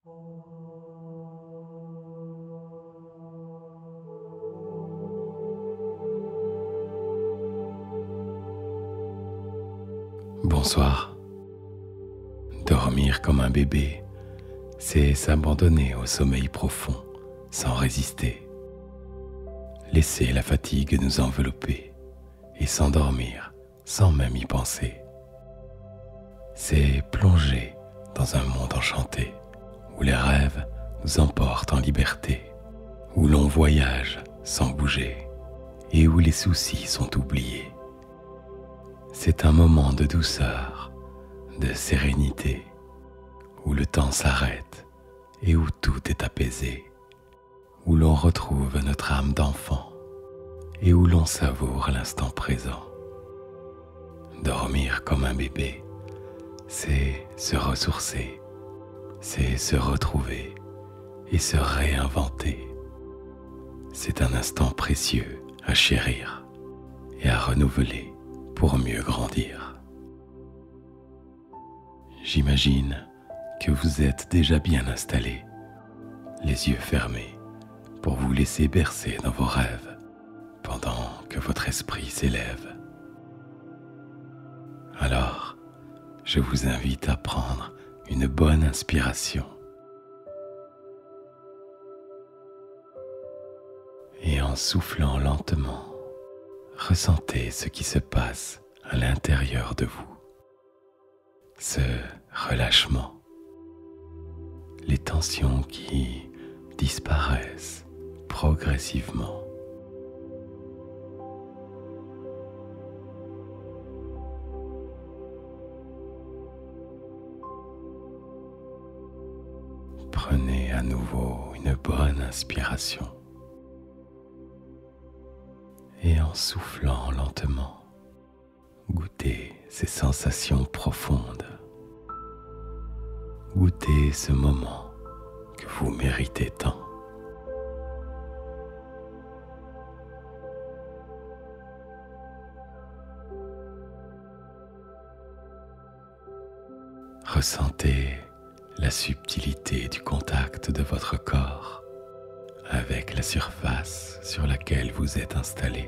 Bonsoir. Dormir comme un bébé, c'est s'abandonner au sommeil profond sans résister. Laisser la fatigue nous envelopper et s'endormir sans même y penser. C'est plonger dans un monde enchanté où les rêves nous emportent en liberté, où l'on voyage sans bouger et où les soucis sont oubliés. C'est un moment de douceur, de sérénité, où le temps s'arrête et où tout est apaisé, où l'on retrouve notre âme d'enfant et où l'on savoure l'instant présent. Dormir comme un bébé, c'est se ressourcer, c'est se retrouver et se réinventer. C'est un instant précieux à chérir et à renouveler pour mieux grandir. J'imagine que vous êtes déjà bien installé, les yeux fermés, pour vous laisser bercer dans vos rêves pendant que votre esprit s'élève. Alors, je vous invite à prendre une bonne inspiration et en soufflant lentement, ressentez ce qui se passe à l'intérieur de vous. Ce relâchement, les tensions qui disparaissent progressivement. Prenez à nouveau une bonne inspiration et en soufflant lentement, goûtez ces sensations profondes. Goûtez ce moment que vous méritez tant. Ressentez la subtilité du contact de votre corps avec la surface sur laquelle vous êtes installé.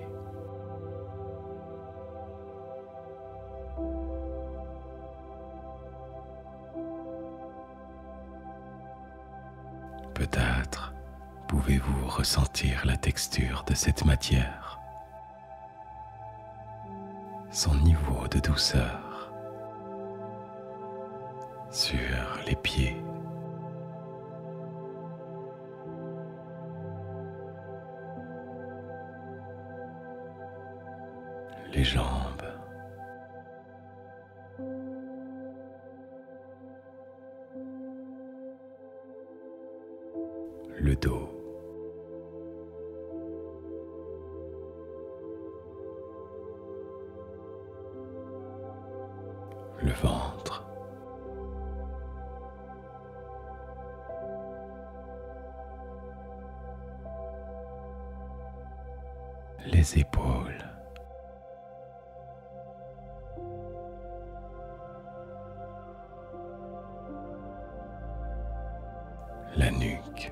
Peut-être pouvez-vous ressentir la texture de cette matière, son niveau de douceur sur les pieds, les jambes, le dos, le ventre, les épaules, la nuque,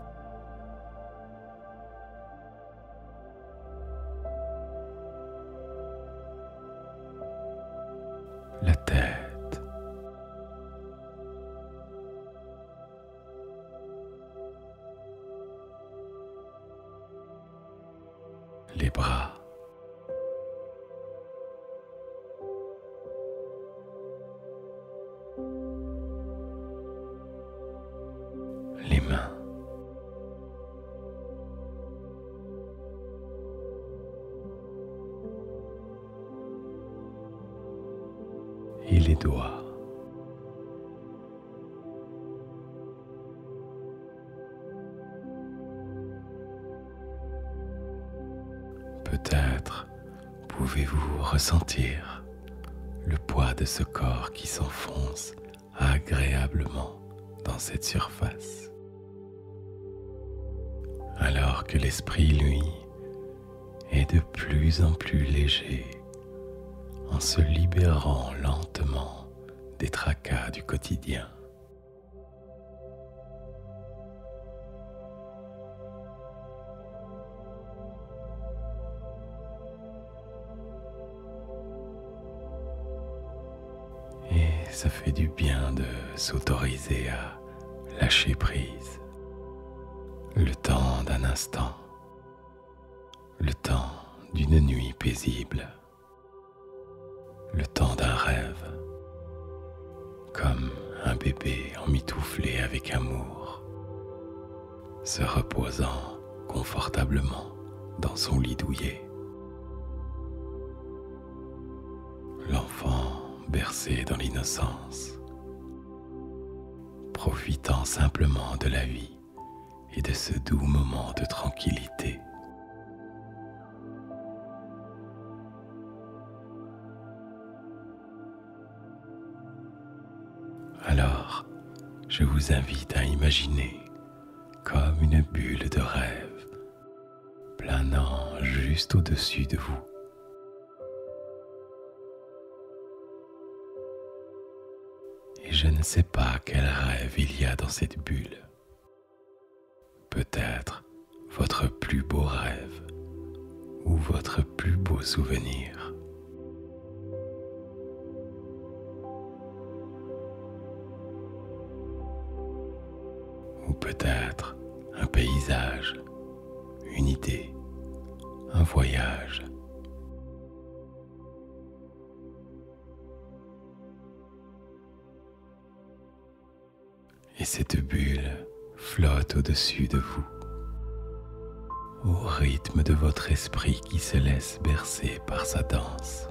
la tête, les bras, les mains, et les doigts. Peut-être pouvez-vous ressentir le poids de ce corps qui s'enfonce agréablement dans cette surface, alors que l'esprit, lui, est de plus en plus léger en se libérant lentement des tracas du quotidien. ça fait du bien de s'autoriser à lâcher prise. Le temps d'un instant, le temps d'une nuit paisible, le temps d'un rêve, comme un bébé emmitouflé avec amour, se reposant confortablement dans son lit douillet. L'enfant bercé dans l'innocence, profitant simplement de la vie et de ce doux moment de tranquillité. Alors, je vous invite à imaginer comme une bulle de rêve planant juste au-dessus de vous. Et je ne sais pas quel rêve il y a dans cette bulle. Peut-être votre plus beau rêve ou votre plus beau souvenir. Ou peut-être un paysage, une idée, un voyage. Et cette bulle flotte au-dessus de vous, au rythme de votre esprit qui se laisse bercer par sa danse.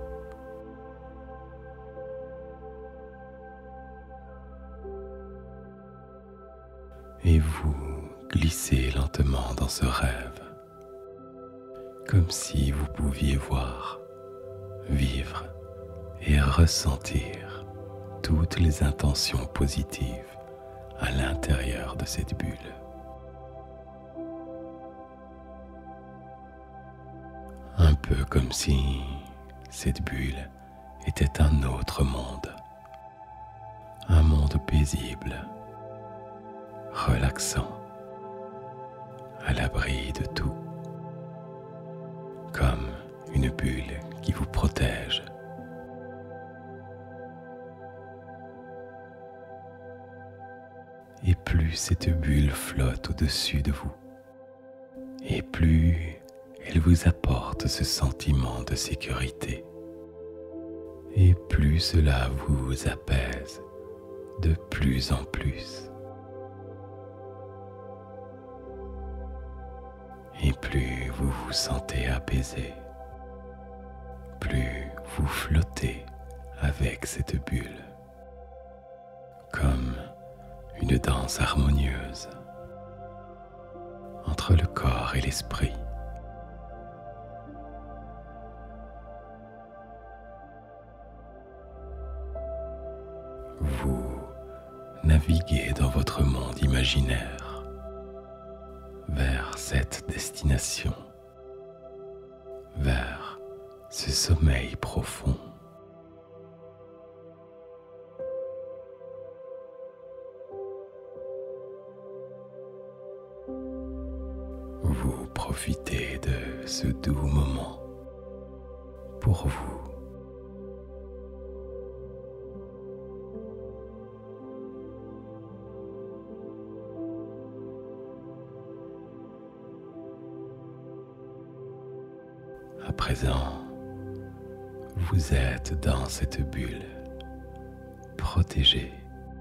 Et vous glissez lentement dans ce rêve, comme si vous pouviez voir, vivre et ressentir toutes les intentions positives à l'intérieur de cette bulle. Un peu comme si cette bulle était un autre monde, un monde paisible, relaxant, à l'abri de tout, comme une bulle qui vous protège. Et plus cette bulle flotte au-dessus de vous, et plus elle vous apporte ce sentiment de sécurité, et plus cela vous apaise de plus en plus. Et plus vous vous sentez apaisé, plus vous flottez avec cette bulle, comme une danse harmonieuse entre le corps et l'esprit. Vous naviguez dans votre monde imaginaire vers cette destination, vers ce sommeil profond. Vous profitez de ce doux moment pour vous. À présent, vous êtes dans cette bulle, protégé,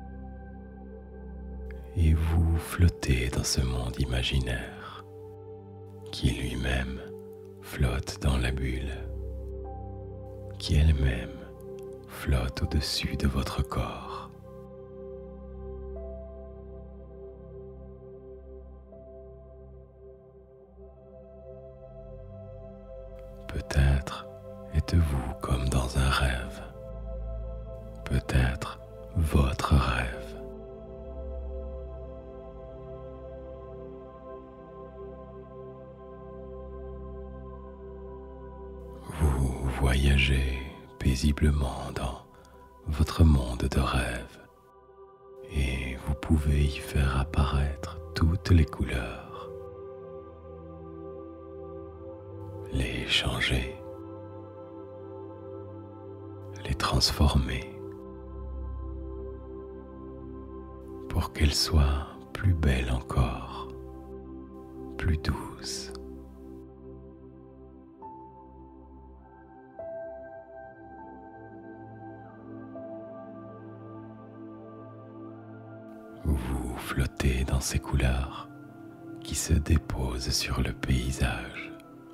et vous flottez dans ce monde imaginaire qui lui-même flotte dans la bulle, qui elle-même flotte au-dessus de votre corps. Peut-être êtes-vous comme dans un rêve, peut-être votre rêve. Vous voyagez paisiblement dans votre monde de rêve et vous pouvez y faire apparaître toutes les couleurs, les changer, les transformer pour qu'elle soit plus belle encore, plus douce. Vous flottez dans ces couleurs qui se déposent sur le paysage.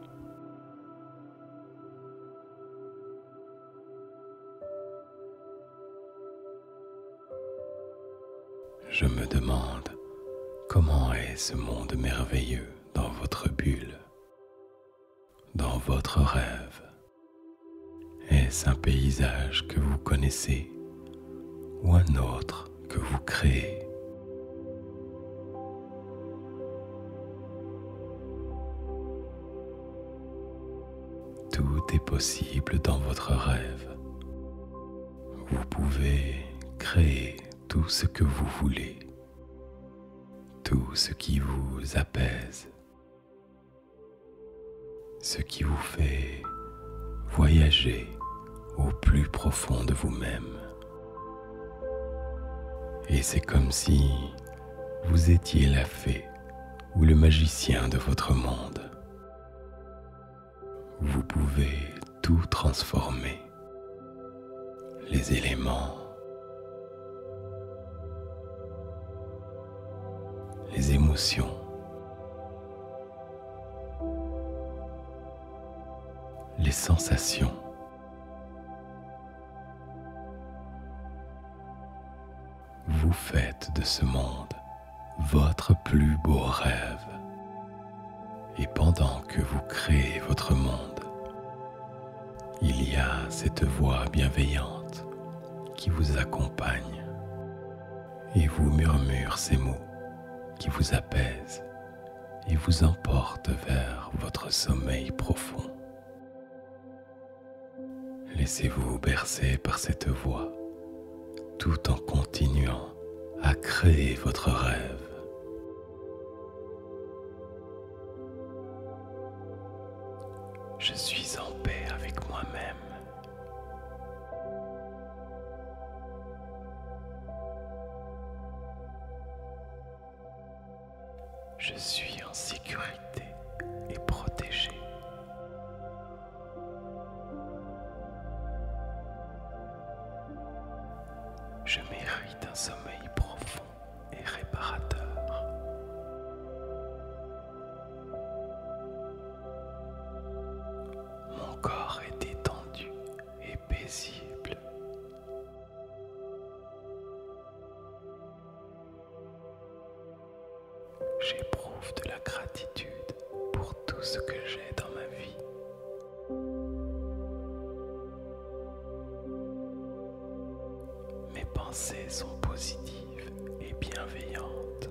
Je me demande comment est ce monde merveilleux dans votre bulle, dans votre rêve. Est-ce un paysage que vous connaissez ou un autre que vous créez? Tout est possible dans votre rêve. Vous pouvez créer tout ce que vous voulez, tout ce qui vous apaise, ce qui vous fait voyager au plus profond de vous-même. Et c'est comme si vous étiez la fée ou le magicien de votre monde. Vous pouvez tout transformer, les éléments, les émotions, les sensations. Vous faites de ce monde votre plus beau rêve. Et pendant que vous créez votre monde, il y a cette voix bienveillante qui vous accompagne et vous murmure ces mots qui vous apaisent et vous emportent vers votre sommeil profond. Laissez-vous bercer par cette voix tout en continuant à créer votre rêve. Je suis en paix avec moi-même. Je suis en sécurité et protégé. Je mérite un sommeil profond et réparateur. Mon corps est détendu et paisible. J'éprouve de la gratitude pour tout ce que j'ai dans ma vie. Mes pensées sont positives et bienveillantes.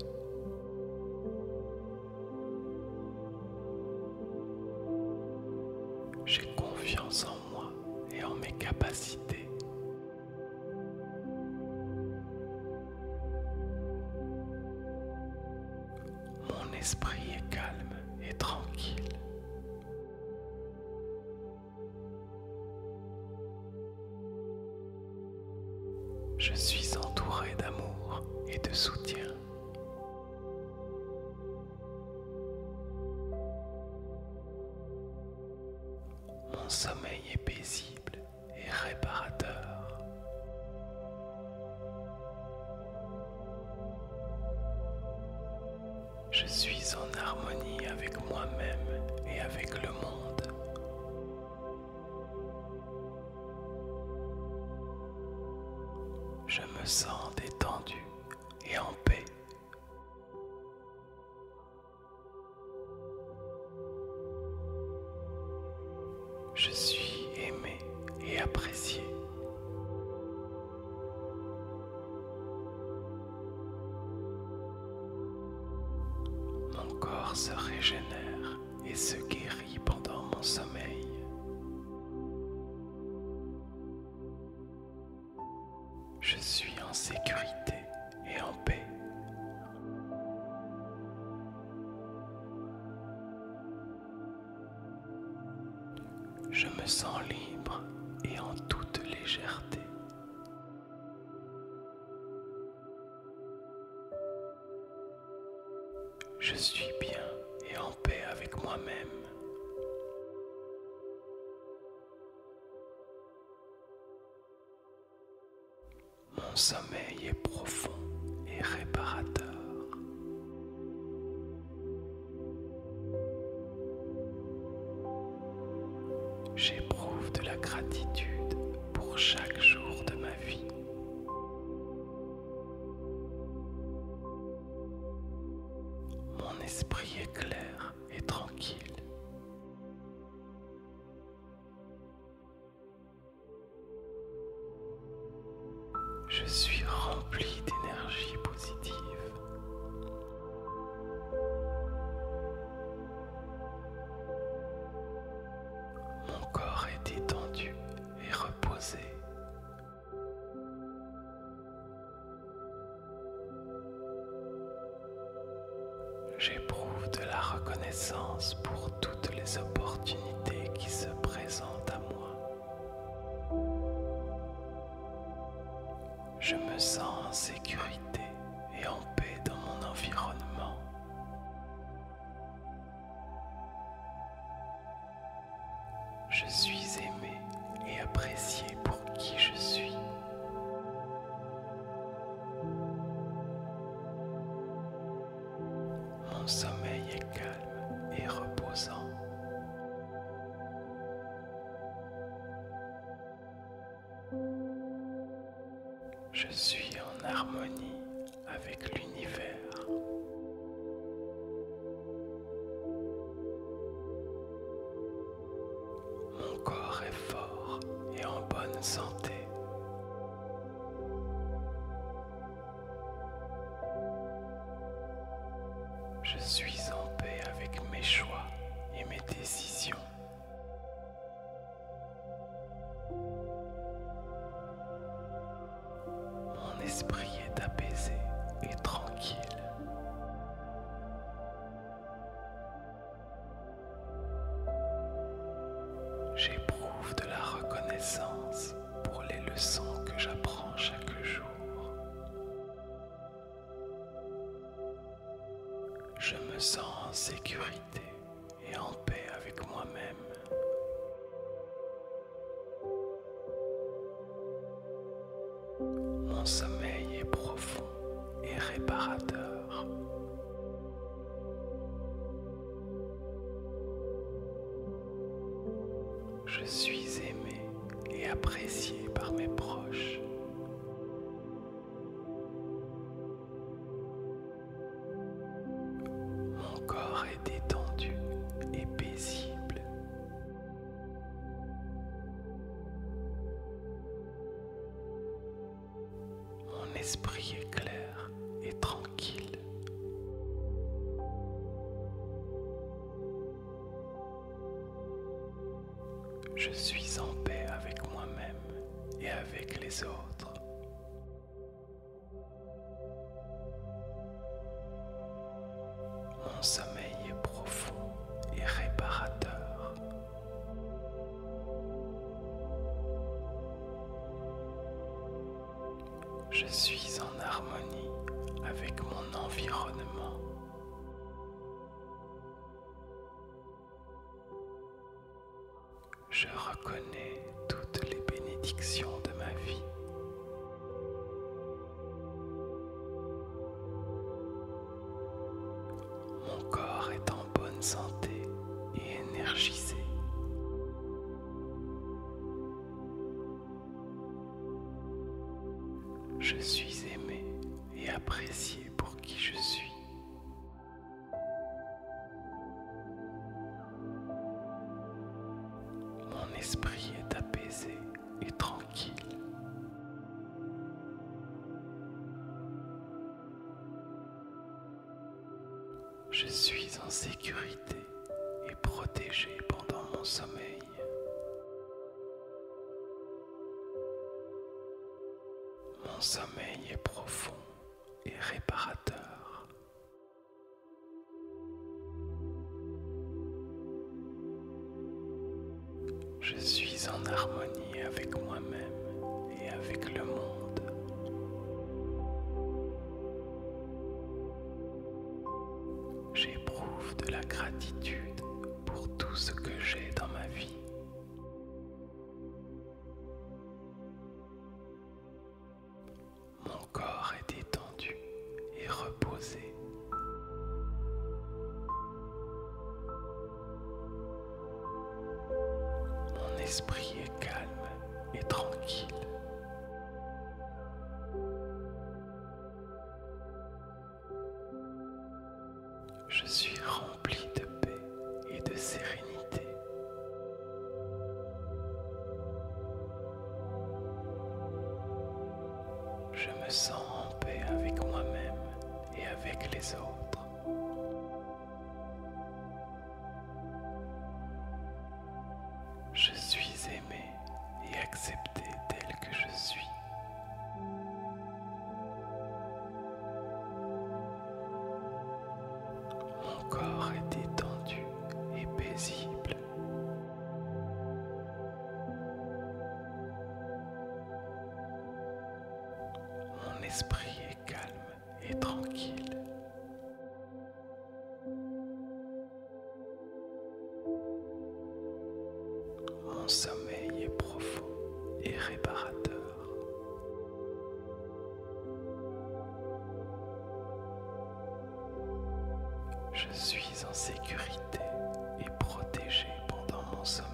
J'ai confiance en moi et en mes capacités. Mon esprit est calme et tranquille. Je suis entouré d'amour et de soutien. Mon sommeil est paisible et réparateur. Je suis en harmonie avec moi-même et avec le monde. Je me sens détendu et en paix. Je suis aimé et apprécié. Mon corps se régénère et se guérit pendant mon sommeil. Je suis en sécurité et en paix. Je me sens libre et en toute légèreté. Je suis bien et en paix avec moi-même. Mon sommeil est profond et réparateur. J'éprouve de la gratitude pour chaque jour de ma vie. Mon esprit est clair et tranquille. Je suis rempli d'énergie positive. Mon corps est détendu et reposé. J'éprouve de la reconnaissance pour toutes les opportunités qui se présentent à moi. Je me sens en sécurité et en paix dans mon environnement. Je suis aimé et apprécié pour qui je suis. Mon sommeil est calme et reposant. Je suis en harmonie avec l'univers. Mon corps est fort et en bonne santé. Je suis en paix avec mes choix et mes décisions. Mon esprit est apaisé et tranquille. J'éprouve de la reconnaissance pour les leçons que j'apprends chaque jour. Je me sens en sécurité et en paix avec moi-même. Mon sommeil est profond et réparateur. Je suis aimé et apprécié par mes proches. Mon corps est détendu et paisible. Mon esprit est clair et tranquille. Je suis en paix avec moi-même et avec les autres. Mon sommeil est profond et réparateur. Je suis en harmonie avec mon environnement. Je reconnais toutes les bénédictions de ma vie. Mon corps est en bonne santé et énergisé. Je suis aimé et apprécié pour qui je suis. Mon esprit est apaisé et tranquille. Je suis en sécurité et protégé pendant mon sommeil. Mon sommeil est profond et réparateur. Je suis en harmonie avec moi-même et avec le monde. j'éprouve de la gratitude pour tout ce que j'ai dans ma vie. Mon corps est détendu et reposé. Mon esprit est calme et tranquille. Je suis rempli de paix et de sérénité. Je me sens en paix avec moi-même et avec les autres. Je suis aimé et accepté tel que je suis. Mon corps est détendu et paisible. Mon esprit est calme et tranquille. Mon sommeil est profond et réparateur. Je suis en sécurité et protégé pendant mon sommeil.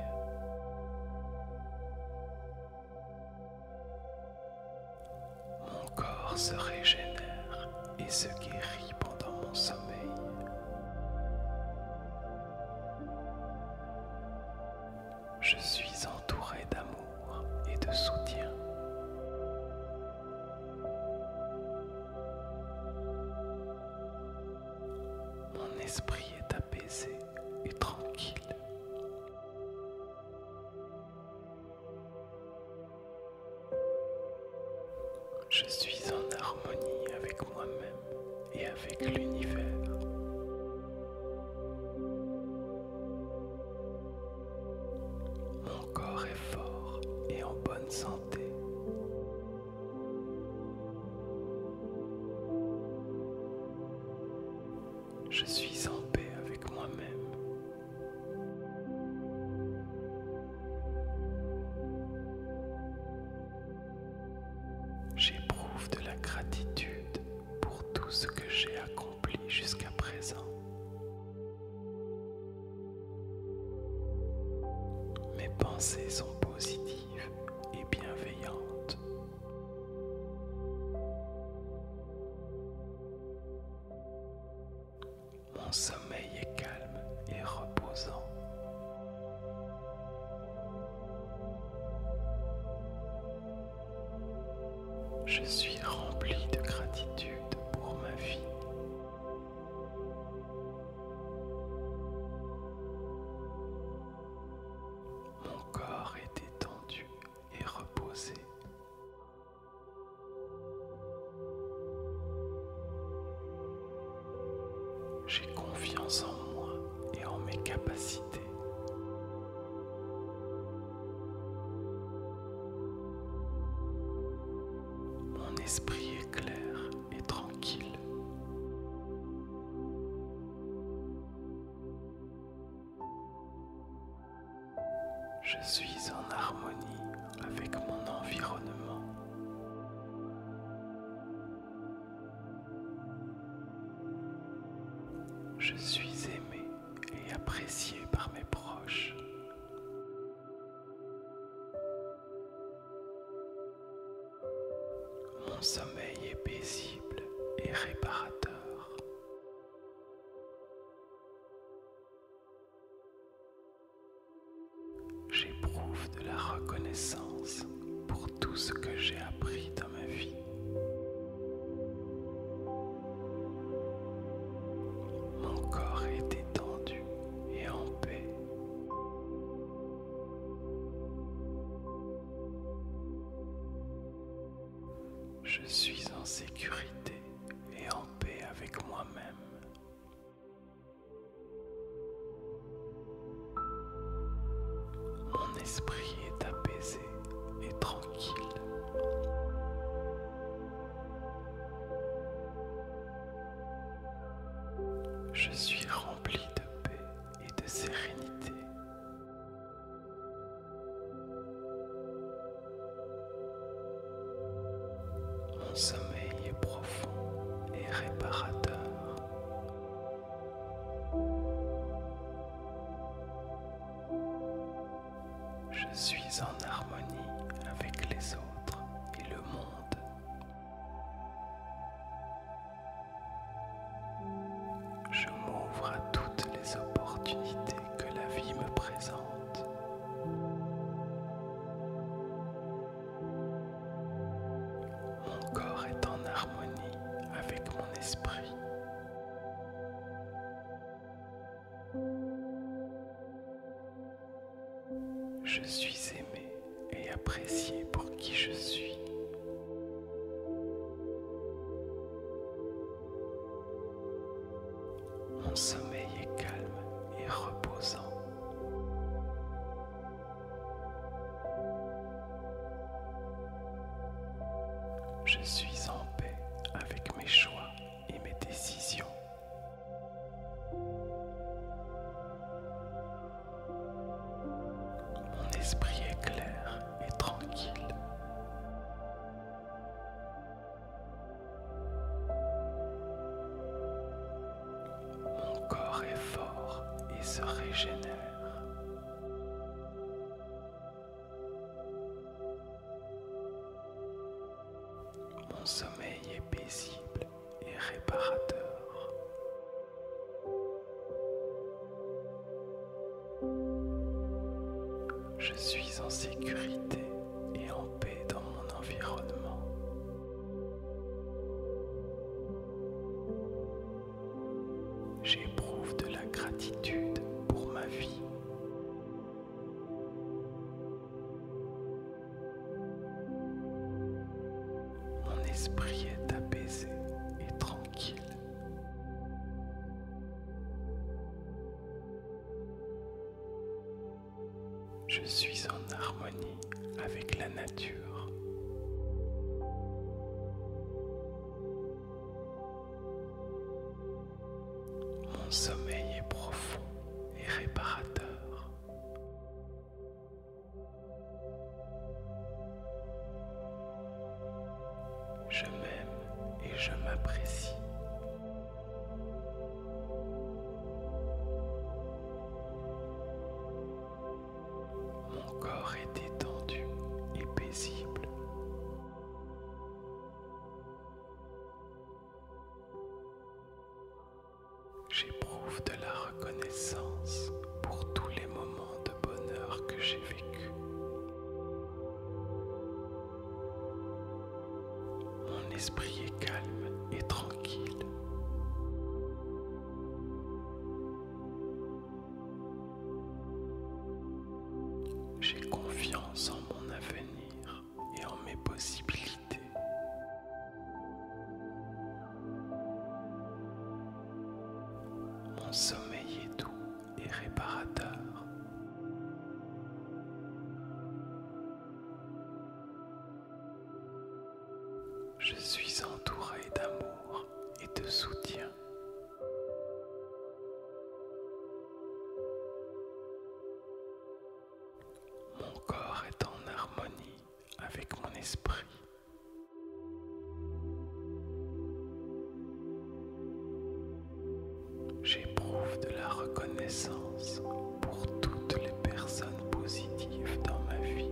Mon corps se régénère et se guérit pendant mon sommeil. Je suis entouré d'amour et de soutien. Mon esprit est apaisé et tranquille. Je suis en harmonie avec moi-même et avec l'univers. Mon corps est fort et en bonne santé. Je suis en paix avec moi-même. J'éprouve de la gratitude pour tout ce que j'ai accompli jusqu'à présent. Mes pensées sont positives et bienveillantes. Mon sommeil est calme et reposant. Je suis rempli de gratitude pour ma vie. Mon corps est détendu et reposé. J'ai confiance en moi et en mes capacités. Mon esprit est clair et tranquille. Je suis en harmonie avec mon environnement. Je suis aimé et apprécié par mes proches. Mon sommeil est paisible et réparateur. J'éprouve de la reconnaissance pour tout ce que j'ai appris dans ma vie. Mon corps est détendu et en paix. Je suis en sécurité et en paix avec moi-même. Mon esprit est apaisé et tranquille. Je suis rempli de paix et de sérénité. Mon sommeil est profond et réparateur. Je suis en harmonie avec les autres et le monde. Je m'ouvre à toutes les opportunités que la vie me présente. Mon corps est en harmonie avec mon esprit. Je suis aimé et apprécié pour qui je suis. Mon sommeil est calme et reposant. Je suis en paix avec mes choix et mes décisions. Mon esprit est clair et tranquille. Mon corps est fort et se régénère. Mon sommeil est paisible et réparateur. Je suis en sécurité et en paix dans mon environnement. J'éprouve de la gratitude pour ma vie. Mon esprit est apaisé et tranquille. Je suis en harmonie avec la nature. Mon sommeil est profond et réparateur. Je m'aime et je m'apprécie. Mon corps est détendu et paisible. J'éprouve de la reconnaissance pour tous les moments de bonheur que j'ai vécus. Mon esprit est calme et tranquille. J'ai confiance en mon avenir et en mes possibilités. Mon sommeil est doux et réparateur. Je suis entouré d'amour et de soutien. Mon corps est en harmonie avec mon esprit. J'éprouve de la reconnaissance pour toutes les personnes positives dans ma vie.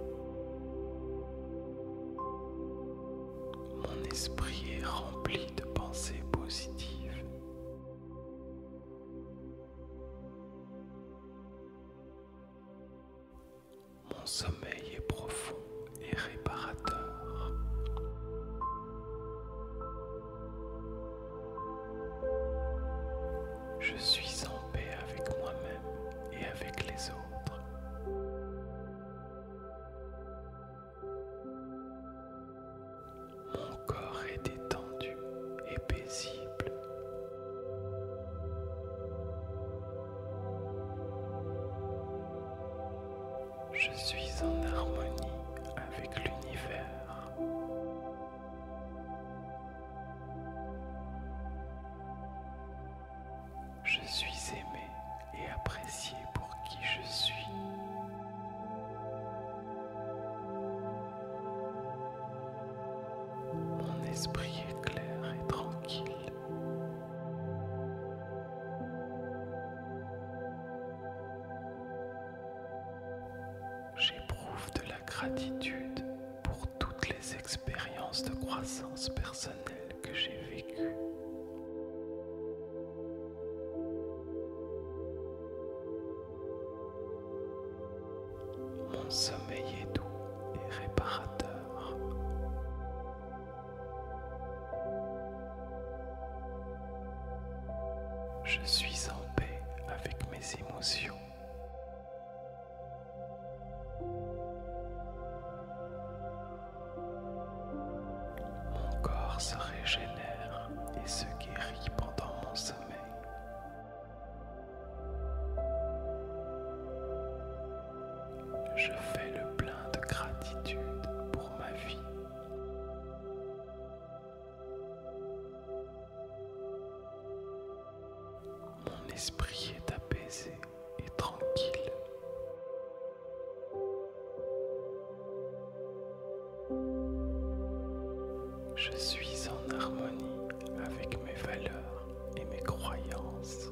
Mon esprit est rempli de pensées positives. Mon sommeil est profond et réparateur. Je suis en paix avec moi-même et avec les autres. Mon corps est détendu et paisible. Je suis en harmonie avec l'univers. Je suis aimé et apprécié pour qui je suis. Mon esprit est clair et tranquille. J'éprouve de la gratitude pour toutes les expériences de croissance personnelle que j'ai vécues. Mon sommeil est doux et réparateur. Je suis en paix avec mes émotions. Mon corps se régénère et se guérit pendant mon sommeil. Je fais le plein de gratitude pour ma vie. Mon esprit est apaisé et tranquille. Je suis en harmonie avec mes valeurs et mes croyances.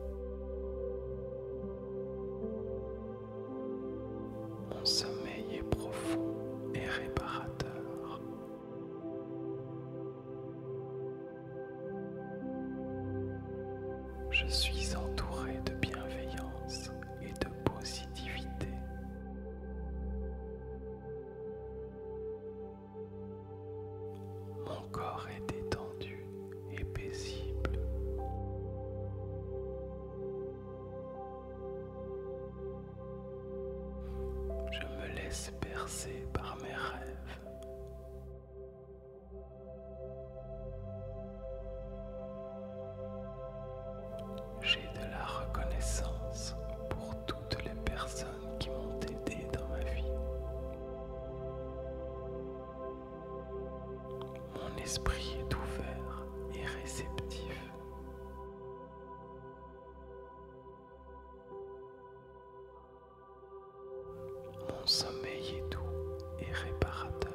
Mon sommeil est profond et réparateur. Je suis entouré de bienveillance et de positivité. Mon corps est détendu et paisible. Je me laisse bercer par mes rêves. J'ai de la reconnaissance pour toutes les personnes qui m'ont aidé dans ma vie. Mon esprit est ouvert et réceptif. Mon sommeil est doux et réparateur.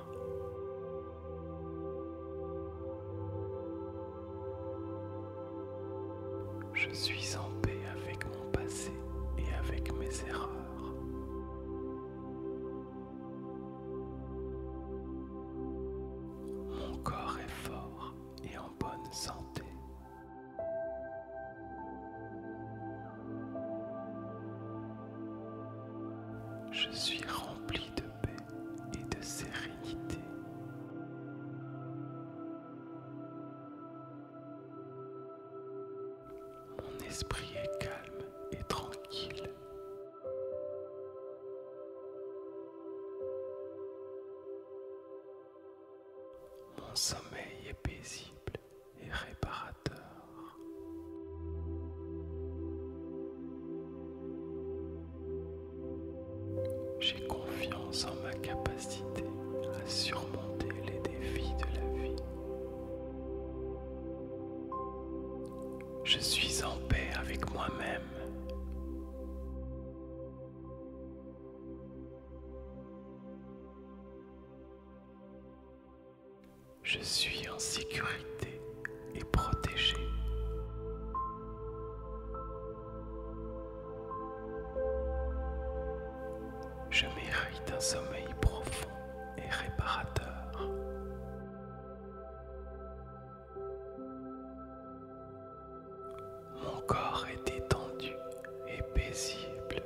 Je suis en paix avec mon passé et avec mes erreurs. Mon corps est fort et en bonne santé. Je suis rempli de paix et de sérénité. Mon esprit est calme et tranquille. Mon sommeil est paisible et réparateur. J'ai confiance en ma capacité à surmonter les défis de la vie. Je suis en paix avec moi-même. Je suis en sécurité et protégé. Je mérite un sommeil profond et réparateur. Mon corps est détendu et paisible.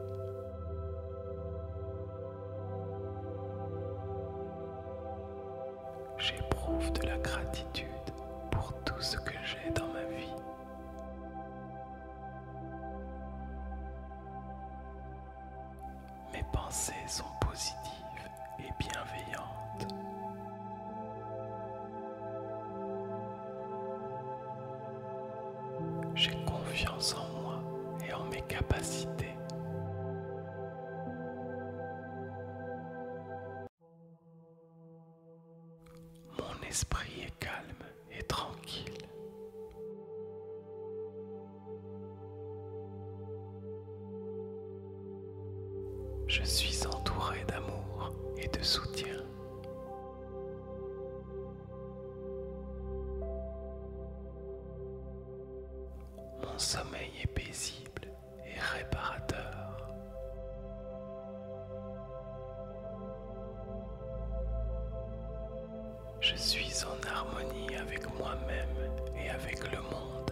J'éprouve de la gratitude pour tout ce que j'ai dans ma vie. Mes pensées sont positives et bienveillantes. J'ai confiance en moi et en mes capacités. Mon esprit est calme et tranquille. Je suis entouré d'amour et de soutien. Mon sommeil est paisible et réparateur. Je suis en harmonie avec moi-même et avec le monde.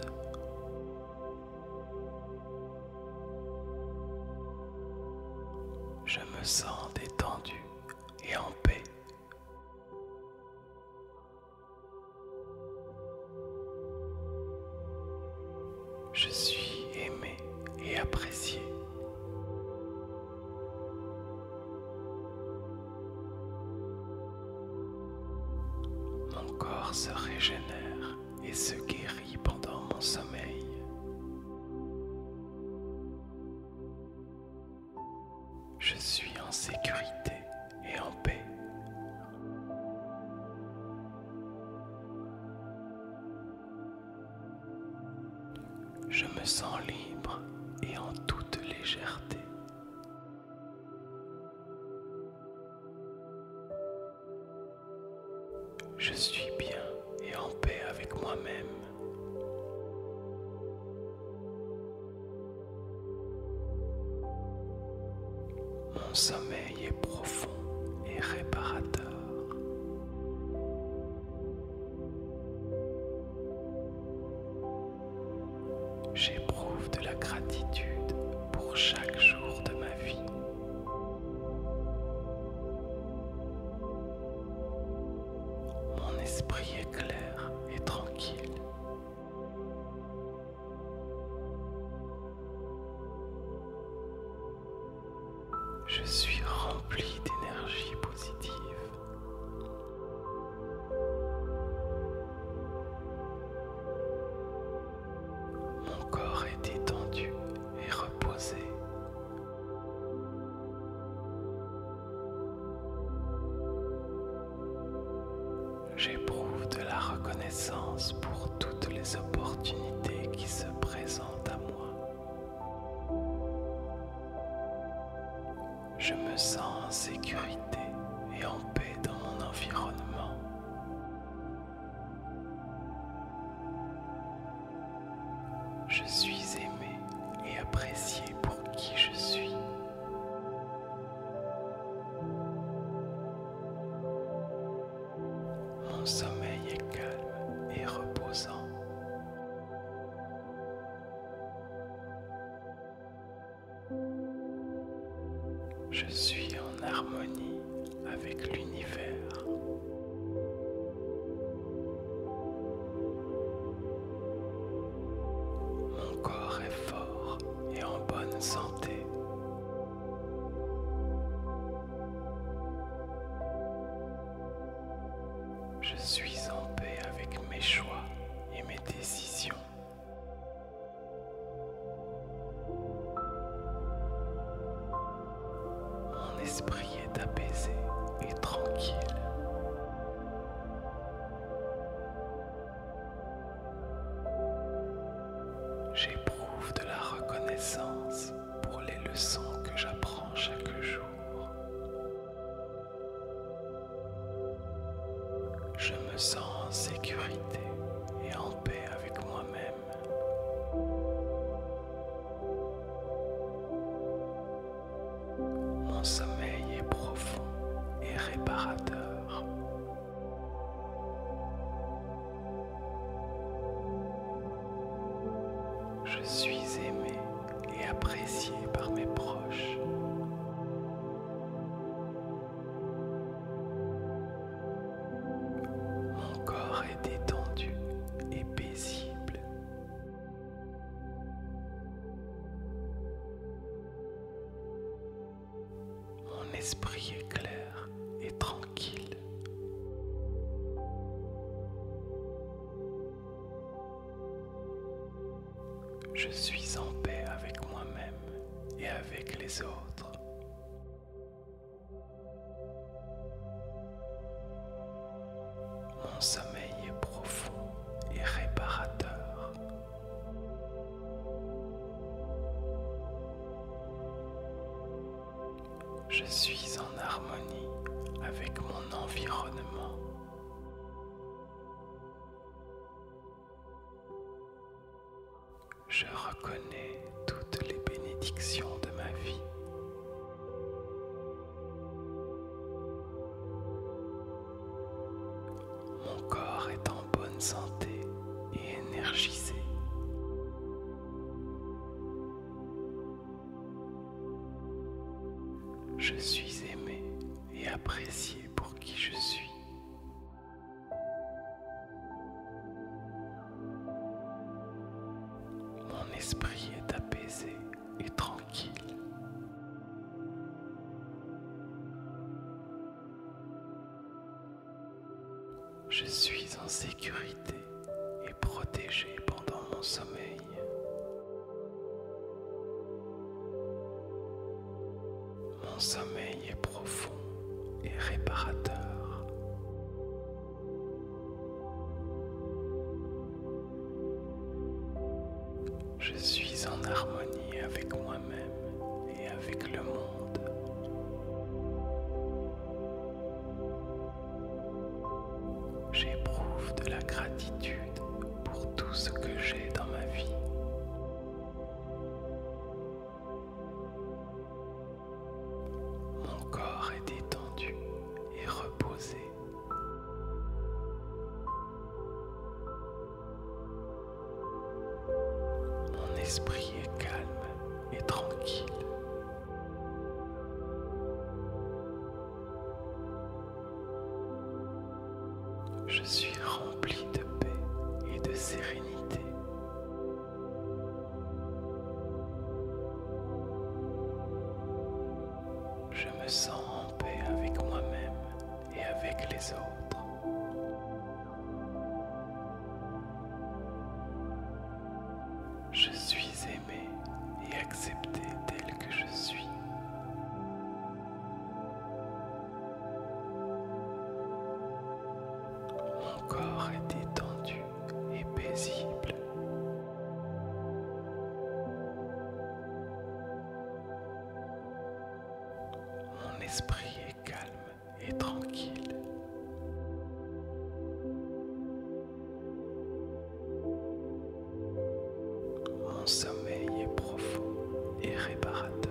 Je me sens détendu et en paix. Je suis aimé et apprécié. Mon corps se régénère et se guérit pendant mon sommeil. Je suis en sécurité et en paix. Je me sens libre et en toute légèreté. Je suis bien et en paix avec moi-même. Mon sommeil est profond et réparateur. J'éprouve de la gratitude pour chaque jour de ma vie. Mon esprit est clair et tranquille. Je suis rempli d'énergie positive. Mon corps est détendu et reposé. J'éprouve de la reconnaissance pour toutes les opportunités qui se présentent à moi. Je me sens en sécurité et en paix dans mon environnement. Je suis aimé et apprécié pour qui je suis. Mon sommeil est calme et reposant. Je suis en harmonie avec l'univers. Mon corps est fort et en bonne santé. Je suis en paix avec mes choix et mes décisions. Mon esprit est apaisé et tranquille. J'éprouve de la reconnaissance pour les leçons que j'apprends chaque jour. Je me sens en sécurité et en paix avec moi-même. Mon sommeil est profond et réparateur. Je suis aimé et apprécié par mes proches. Mon corps est détendu et paisible. Mon esprit est clair et tranquille. Je suis en paix avec moi-même et avec les autres. Mon sommeil est profond et réparateur. Je suis en harmonie avec mon environnement. Je reconnais toutes les bénédictions de ma vie. Mon corps est en bonne santé et énergisé. Je suis aimé et apprécié pour qui je suis. Mon esprit est apaisé et tranquille. Je suis en sécurité et protégé pendant mon sommeil. Mon sommeil est profond et réparateur. Je suis en harmonie avec moi-même et avec le monde. J'éprouve de la gratitude pour tout ce que j'ai dans ma vie. Mon corps est détendu et reposé. Mon esprit est calme et tranquille. Je suis rempli de paix et de sérénité. Je me sens en paix avec moi-même et avec les autres. Je suis aimé et accepté tel que je suis. Mon corps est détendu et paisible. Mon esprit est calme et tranquille. Mon sommeil est profond et réparateur.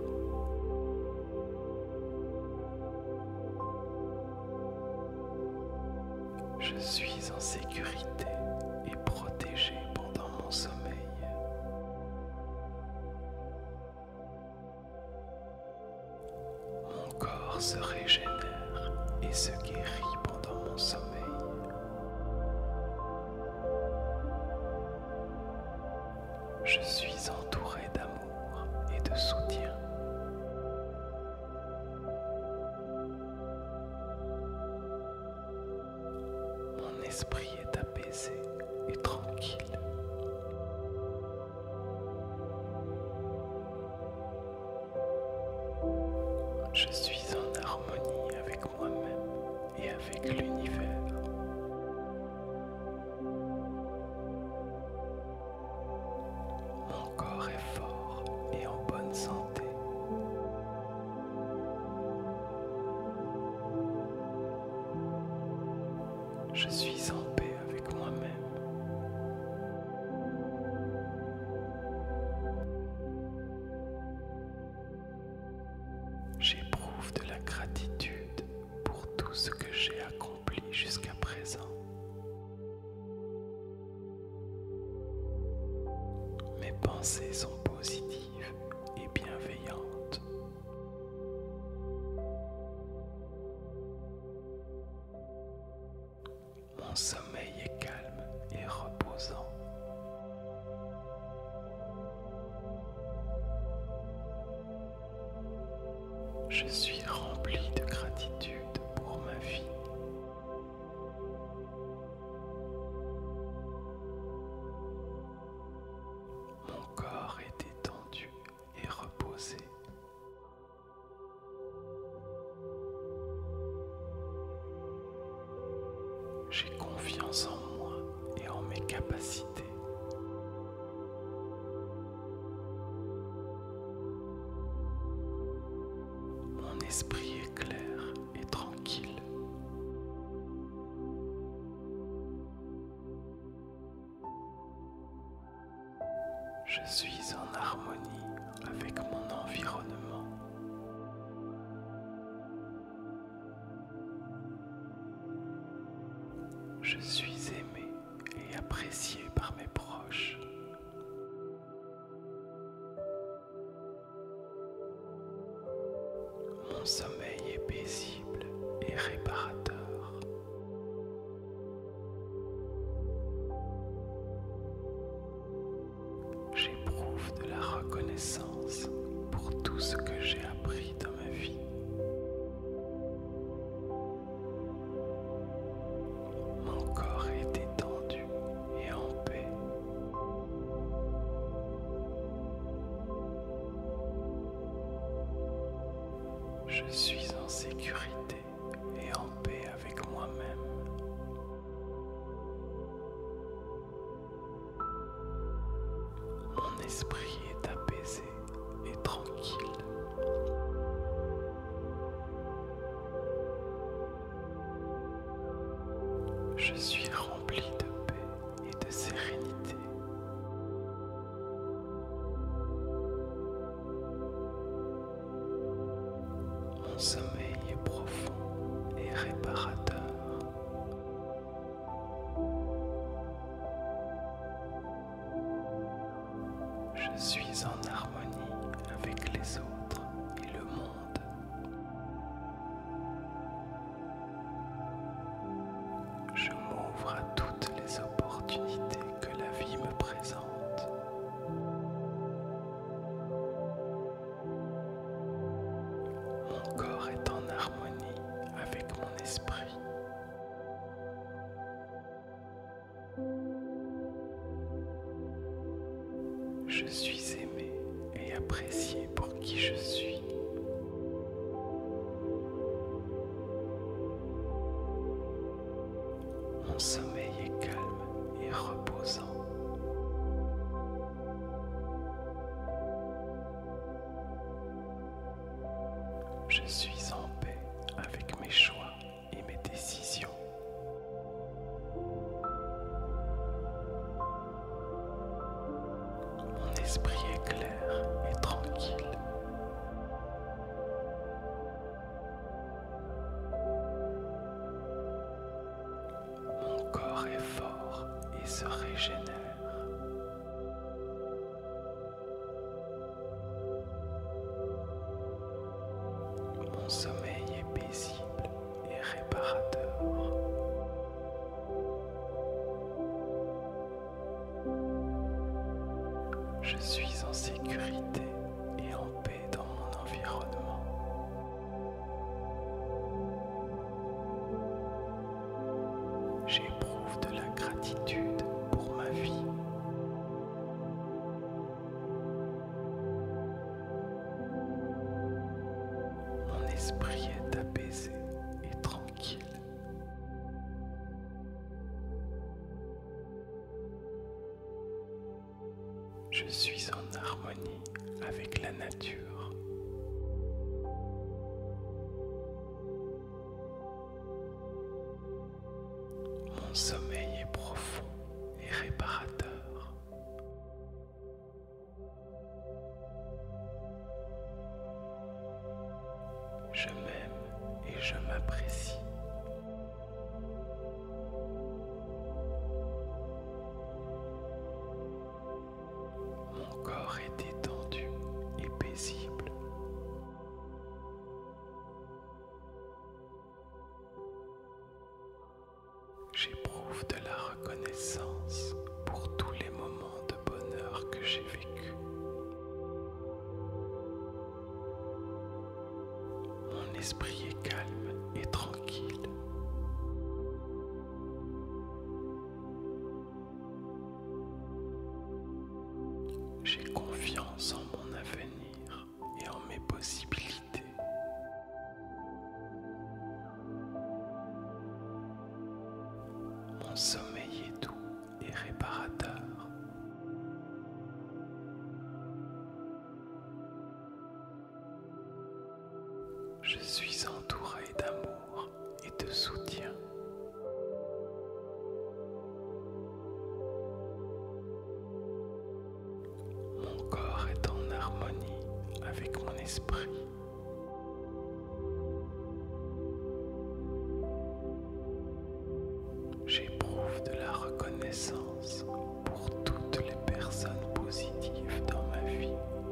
Je suis en sécurité et protégé pendant mon sommeil. Mon corps se régénère et se guérit pendant mon sommeil. Je suis entouré d'amour et de soutien. Mon esprit est apaisé et tranquille. Je suis en harmonie avec moi-même et avec l'univers. Mon corps est fort et en bonne santé. Je suis en paix avec moi-même. J'éprouve de la gratitude pour tout ce que j'ai accompli jusqu'à présent. Mes pensées sont positives et bienveillantes. Mon sommeil est calme et reposant. Je suis rempli de gratitude pour ma vie. Mon corps est détendu et reposé. J'ai confiance en moi et en mes capacités. Mon esprit est clair et tranquille. Je suis en harmonie avec mon environnement. Je suis aimé et apprécié par mes proches. Mon sommeil est paisible et réparateur. J'éprouve de la reconnaissance pour tout ce que j'ai appris dans ma vie. Mon corps est détendu et en paix. Je suis en sécurité et en paix avec moi-même. Mon esprit est apaisé et tranquille. Je suis rempli de paix et de sérénité. Mon sommeil est profond et réparateur. Je suis en harmonie avec les autres et le monde. Je m'ouvre à toutes les opportunités que la vie me présente. Mon corps est en harmonie avec mon esprit. Je suis aimé et apprécié pour qui je suis. Mon sommeil est calme et reposant. Je suis en paix avec mes choix et mes décisions. Mon esprit est clair et tranquille. Mon corps est fort et se régénère. Mon sommeil est paisible et réparateur. Je suis en sécurité et en paix dans mon environnement. J'éprouve de la gratitude pour ma vie. Mon esprit est apaisé et tranquille. Je suis en harmonie avec la nature. Mon sommeil est profond et réparateur. Je m'aime et je m'apprécie. Mon corps est détendu et paisible. J'éprouve de la reconnaissance pour tous les moments de bonheur que j'ai vécus. Mon esprit est calme et tranquille. J'ai confiance en mon avenir et en mes possibilités. Mon sommeil est doux et réparateur. Je suis entouré d'amour et de soutien. Mon corps est en harmonie avec mon esprit. J'éprouve de la reconnaissance pour toutes les personnes positives dans ma vie.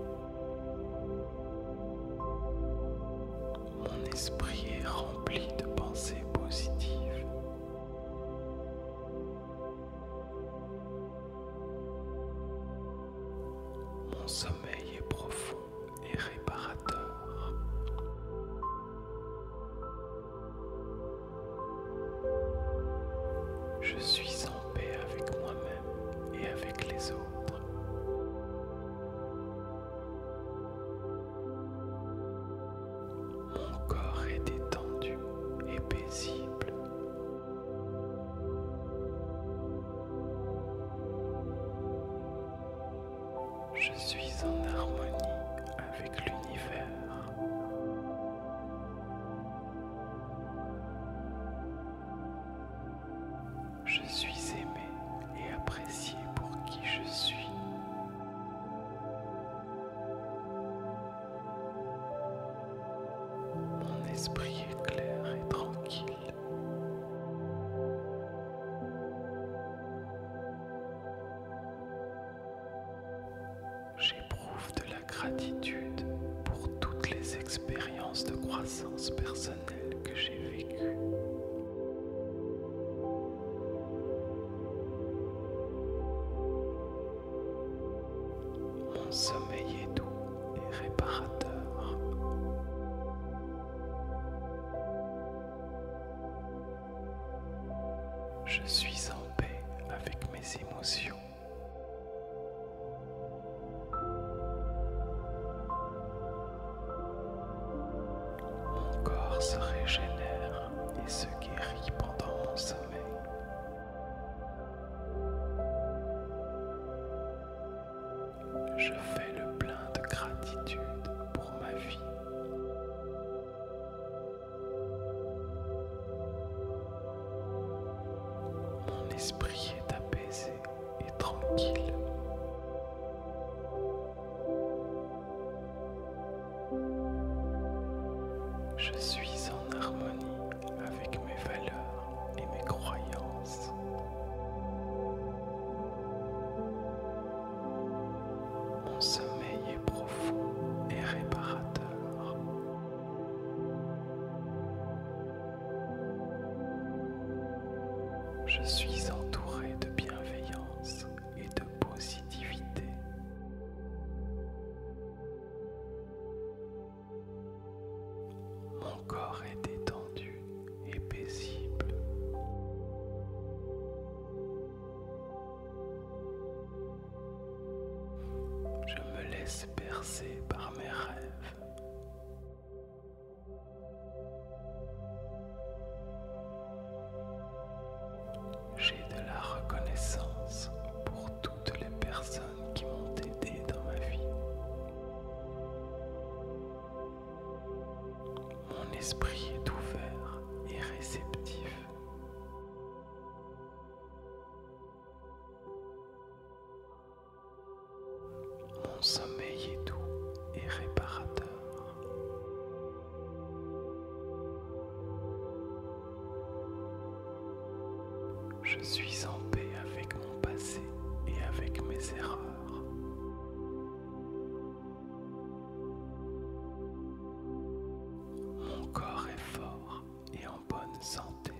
Mon esprit est rempli de pensées positives. Mon sommeil est profond et réparateur. Je suis en paix avec moi-même et avec les autres. Mon corps est détendu et paisible. Je suis en harmonie avec l'univers. Je suis aimé et apprécié pour qui je suis. Mon esprit est clair et tranquille. J'éprouve de la gratitude pour toutes les expériences de croissance personnelle que j'ai vécues. Mon sommeil est doux et réparateur. Je suis en paix avec mes émotions. Mon corps se régénère et se guérit pendant mon sommeil. Je fais le plein de gratitude pour ma vie. Mon esprit est apaisé et tranquille. Je suis en harmonie avec mes valeurs et mes croyances. Mon sommeil est profond et réparateur. Je suis entouré de bienveillance et de positivité. Mon corps est détendu et paisible. Je me laisse bercer par mes rêves. J'ai de la reconnaissance pour toutes les personnes qui m'ont aidé dans ma vie. Mon esprit est ouvert et réceptif. Mon sommeil est doux et réparateur. Je suis en paix avec mon passé et avec mes erreurs. Mon corps est fort et en bonne santé.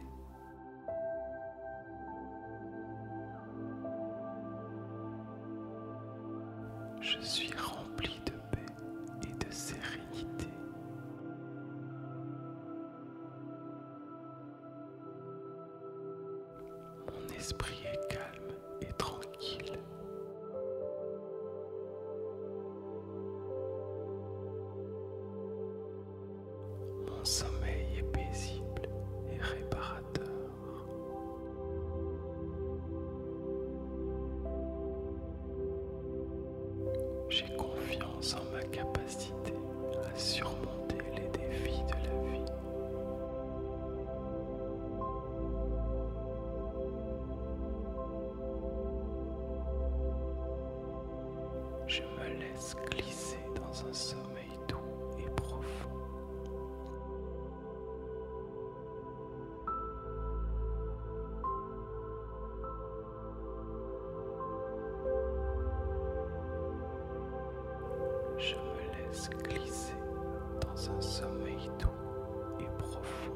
Je suis rempli de paix et de sérénité. Mon esprit est calme et tranquille. Mon sommeil est paisible et réparateur. J'ai confiance en ma capacité à surmonter les défis de la laisse glisser dans un sommeil doux et profond. Je me laisse glisser dans un sommeil doux et profond.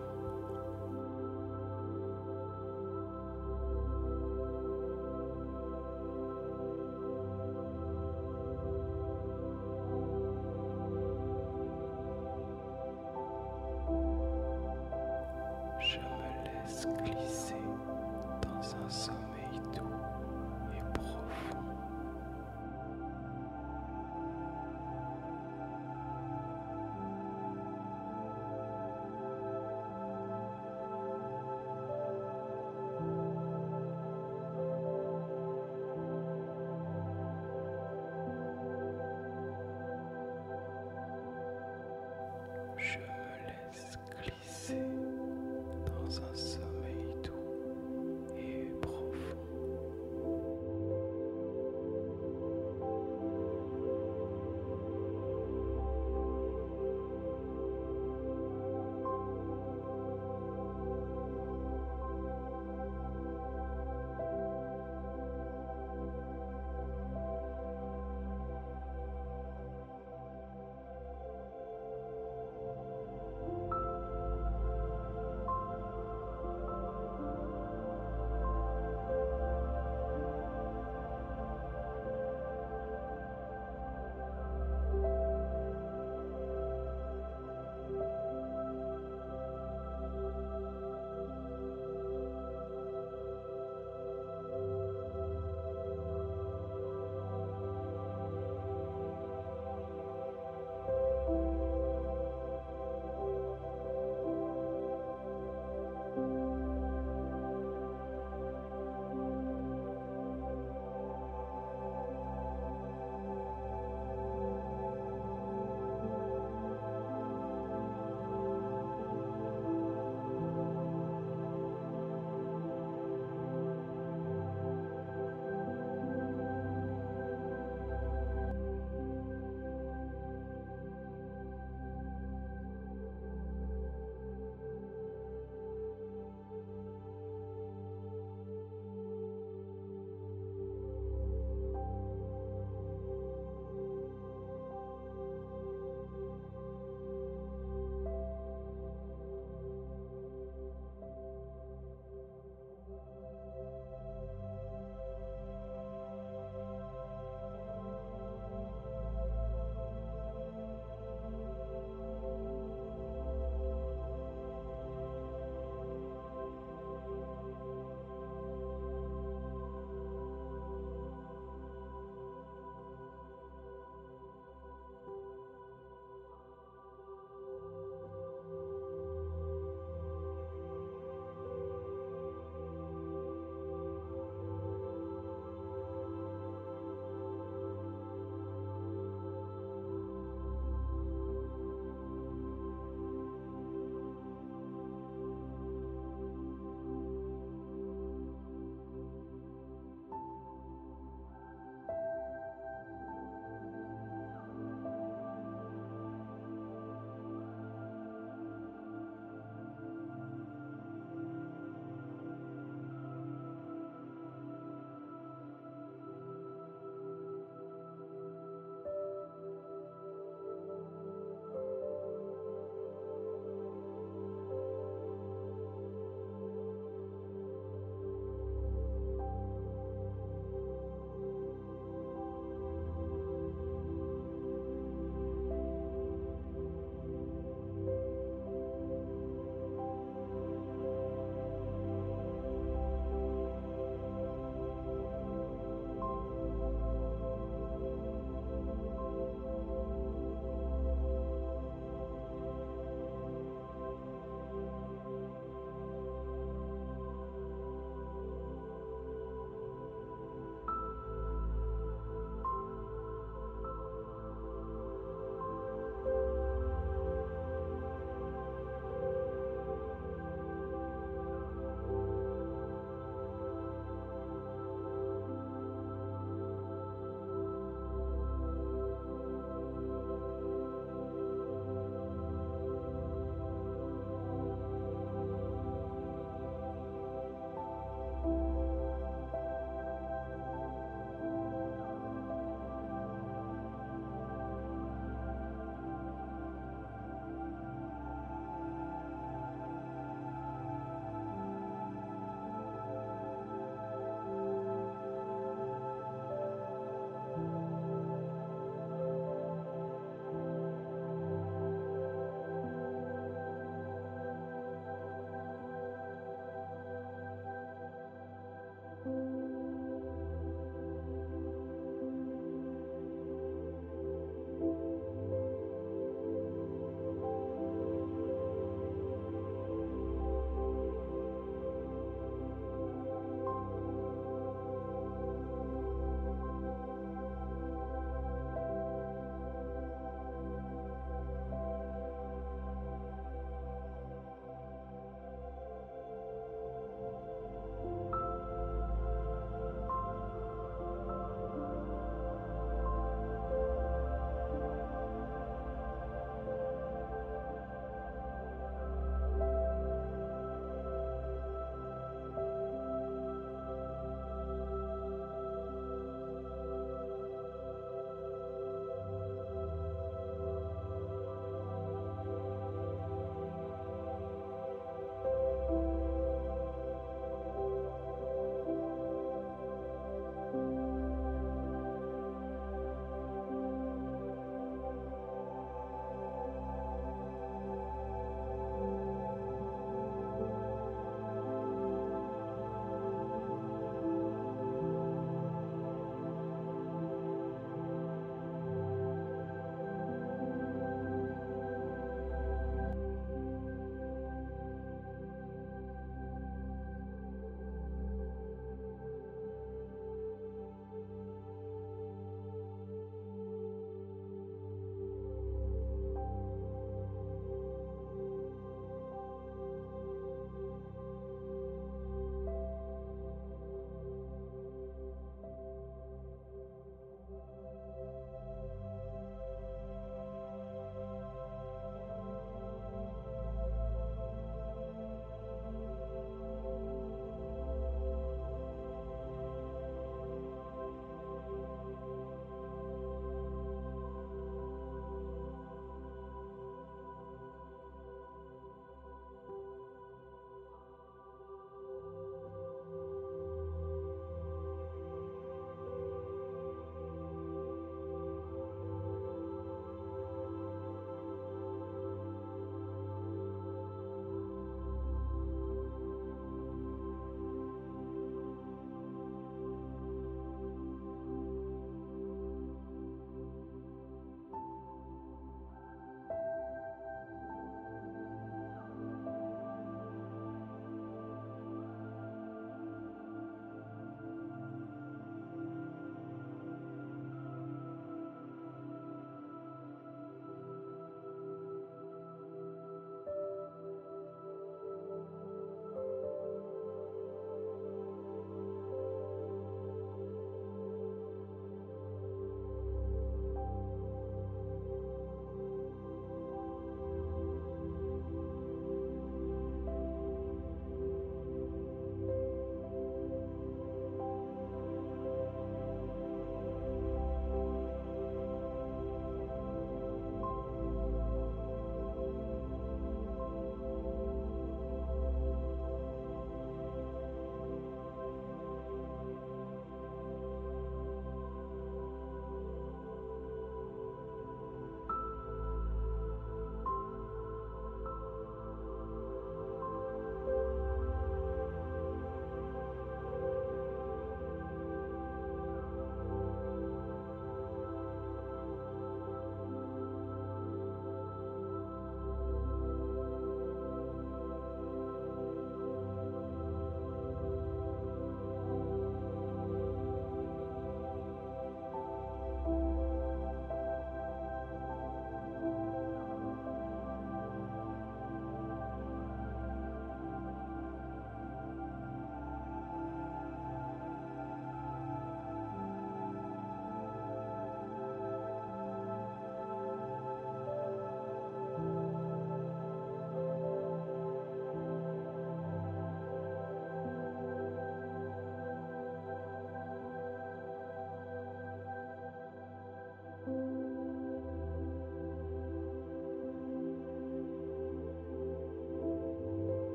Je me laisse glisser dans un sommeil doux et profond.